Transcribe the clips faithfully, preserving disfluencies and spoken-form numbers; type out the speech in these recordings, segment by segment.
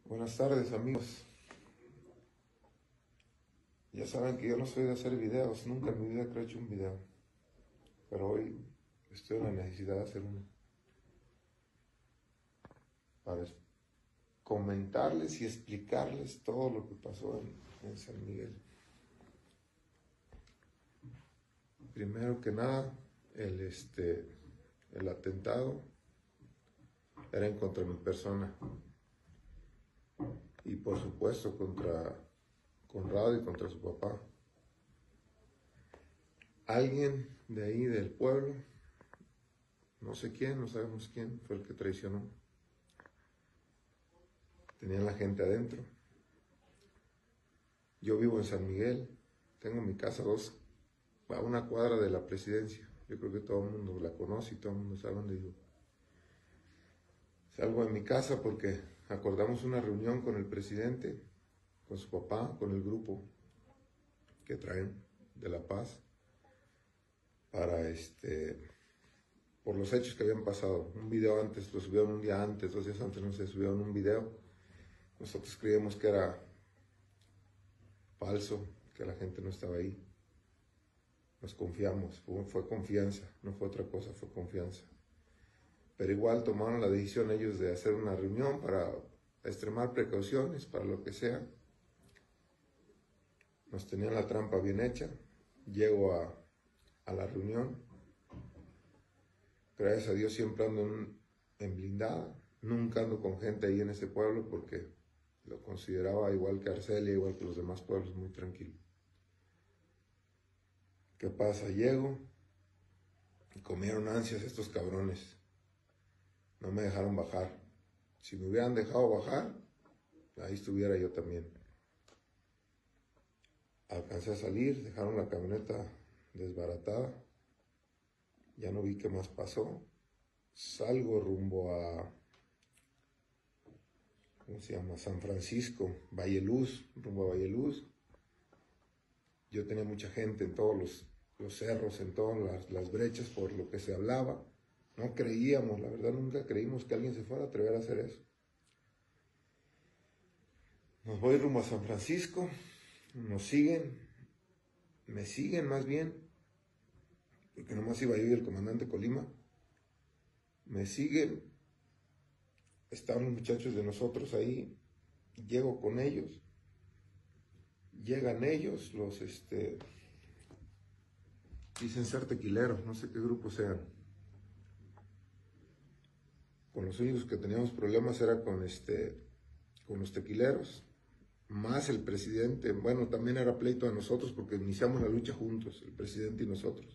Buenas tardes, amigos. Ya saben que yo no soy de hacer videos, nunca en mi vida creo que he hecho un video, pero hoy estoy en la necesidad de hacer uno para comentarles y explicarles todo lo que pasó en, en San Miguel. Primero que nada, el, este, el atentado era en contra de mi persona y por supuesto contra Conrado y contra su papá. Alguien de ahí del pueblo, no sé quién, no sabemos quién, fue el que traicionó. Tenían la gente adentro. Yo vivo en San Miguel, tengo mi casa dos, a una cuadra de la presidencia. Yo creo que todo el mundo la conoce y todo el mundo sabe dónde vivo. Salgo de mi casa porque acordamos una reunión con el presidente, con su papá, con el grupo que traen de La Paz, para este, por los hechos que habían pasado. Un video antes, lo subieron un día antes, dos días antes, no sé, subieron un video. Nosotros creíamos que era falso, que la gente no estaba ahí. Nos confiamos, fue, fue confianza, no fue otra cosa, fue confianza. Pero igual tomaron la decisión ellos de hacer una reunión para extremar precauciones, para lo que sea. Nos tenían la trampa bien hecha. Llego a, a la reunión. Gracias a Dios siempre ando en, en blindada. Nunca ando con gente ahí en ese pueblo porque lo consideraba igual que Arcelia, igual que los demás pueblos, muy tranquilo. ¿Qué pasa? Llego y comieron ansias estos cabrones. No me dejaron bajar. Si me hubieran dejado bajar, ahí estuviera yo también. Alcancé a salir, dejaron la camioneta desbaratada. Ya no vi qué más pasó. Salgo rumbo a, ¿cómo se llama? San Francisco, Valleluz, rumbo a Valleluz. Yo tenía mucha gente en todos los, los cerros, en todas las, las brechas, por lo que se hablaba. No creíamos, la verdad nunca creímos que alguien se fuera a atrever a hacer eso. Nos voy rumbo a San Francisco. Nos siguen, me siguen más bien, porque nomás iba yo y el comandante Colima, me siguen, estaban los muchachos de nosotros ahí, llego con ellos, llegan ellos, los, este, dicen ser tequileros, no sé qué grupo sean. Con los únicos que teníamos problemas era con, este, con los tequileros, más el presidente. Bueno, también era pleito de nosotros porque iniciamos la lucha juntos, el presidente y nosotros.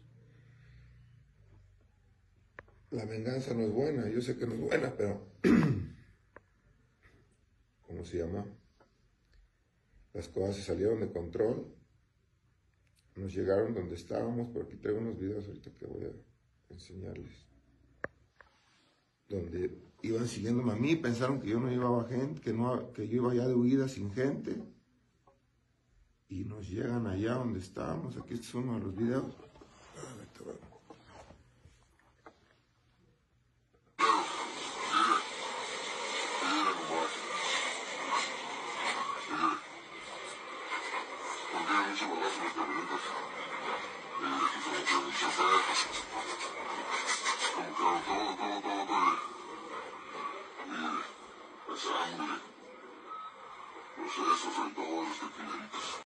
La venganza no es buena, yo sé que no es buena, pero ¿cómo se llama? Las cosas se salieron de control, nos llegaron donde estábamos. Por aquí traigo unos videos ahorita que voy a enseñarles, donde iban siguiéndome a mí, pensaron que yo no llevaba gente, que, no, que yo iba ya de huida sin gente, y nos llegan allá donde estábamos. Aquí este es uno de los videos. Sangre, los sesos y todos los tequileritos.